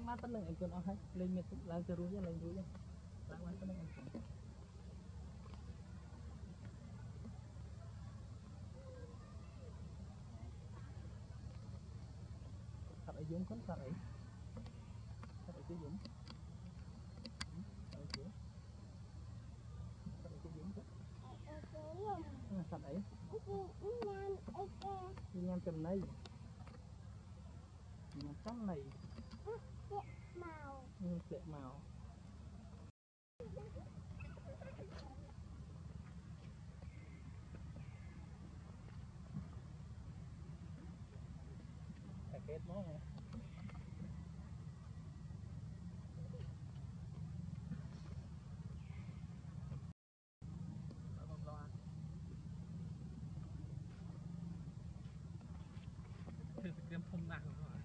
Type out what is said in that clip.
bán tất năng anh còn ở hay lên miệt làm cho rúi lên rúi làm bán tất năng anh còn thật ở giống con thật ấy cái giống thật ấy đi ngang chân này trắng này lệ màu kết nó này thử kem thông nặng rồi